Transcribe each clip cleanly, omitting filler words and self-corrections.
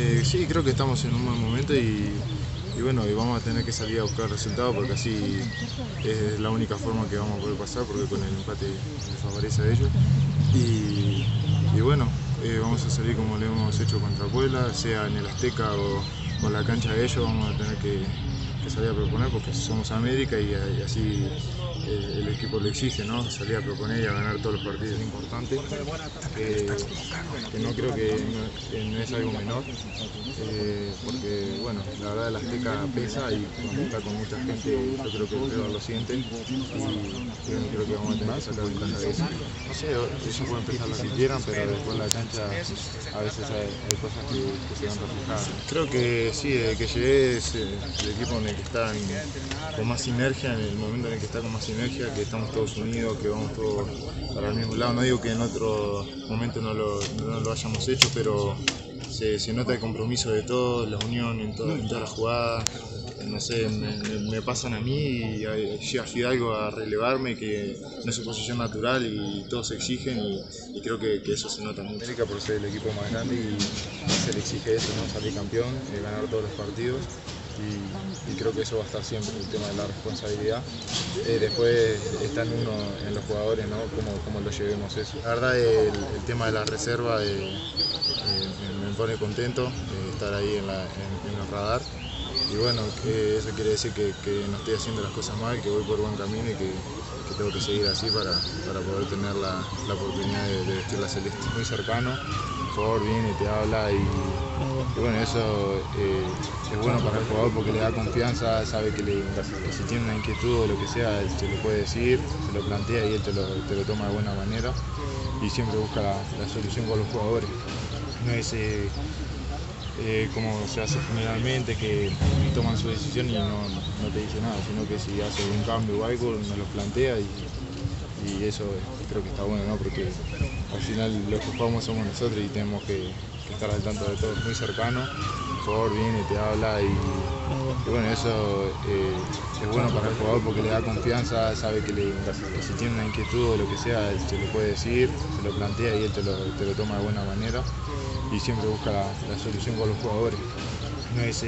Sí, creo que estamos en un buen momento y bueno, y vamos a tener que salir a buscar resultados porque así es la única forma que vamos a poder pasar, porque con el empate les favorece a ellos. Y bueno, vamos a salir como lo hemos hecho contra Puebla, sea en el Azteca o en la cancha de ellos, vamos a tener que salir a proponer porque somos América y así el equipo lo exige, ¿no? Salir a proponer y a ganar todos los partidos. Es importante, que no creo que no es algo menor, porque bueno, la verdad el Azteca pesa y cuando está con mucha gente yo creo que el rival lo siente y bueno, creo que vamos a tener que sacar ventaja de eso. No sé, ellos pueden pensar lo que quieran, pero después en la cancha a veces hay cosas que se van reflejadas. Creo que sí, desde que llegué es el equipo en el que está con más sinergia, en el momento en el que está con más sinergia, que estamos todos unidos, que vamos todos para el mismo lado. No digo que en otro momento no lo hayamos hecho, pero se nota el compromiso de todos, la unión en todas las jugadas. No sé, me pasan a mí y llega Fidalgo a relevarme, que no es su posición natural y todos se exigen y creo que eso se nota mucho. América por ser el equipo más grande y se le exige eso, ¿no? Salir campeón, ganar todos los partidos y creo que eso va a estar siempre, el tema de la responsabilidad. Después está en uno, en los jugadores, ¿no? Cómo lo llevemos eso. La verdad el tema de la reserva me pone contento estar ahí en el radar. Y bueno, eso quiere decir que no estoy haciendo las cosas mal, que voy por buen camino y que tengo que seguir así para poder tener la oportunidad de vestir la celeste. Muy cercano, el jugador viene, te habla y bueno, eso es bueno para el jugador porque le da confianza, sabe que si tiene una inquietud o lo que sea, él se lo puede decir, se lo plantea y él te lo toma de buena manera y siempre busca la solución con los jugadores. No es como se hace generalmente, que toman su decisión y no te dice nada, sino que si hace un cambio o algo nos lo plantea y eso creo que está bueno, ¿no? Porque al final los que jugamos somos nosotros y tenemos que estar al tanto de todo, muy cercano, el jugador viene, te habla y bueno, eso es bueno para el jugador porque le da confianza, sabe que si tiene una inquietud o lo que sea, él se lo puede decir, se lo plantea y él te lo toma de buena manera y siempre busca la solución con los jugadores. No es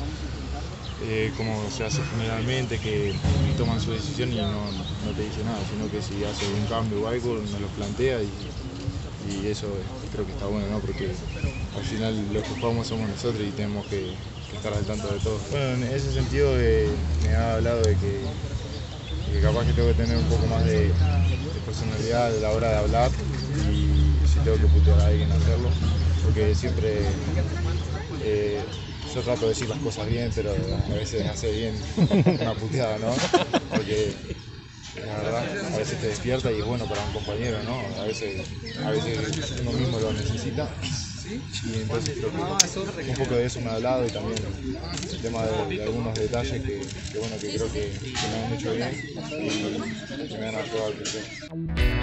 como se hace generalmente, que toman su decisión y no te dice nada, sino que si hace un cambio o algo nos lo plantea y eso creo que está bueno, ¿no? Porque al final los que jugamos somos nosotros y tenemos que estar al tanto de todo. Bueno, en ese sentido me ha hablado de que capaz que tengo que tener un poco más de personalidad a la hora de hablar y si tengo que putear a alguien hacerlo, porque siempre yo trato de decir las cosas bien, pero a veces hace bien una puteada, ¿no? Porque la verdad a veces te despierta y es bueno para un compañero, ¿no? A veces uno mismo lo necesita y entonces creo que un poco de eso me ha hablado y también el tema de algunos detalles que bueno, que creo que me han hecho bien y que me han ayudado a crecer.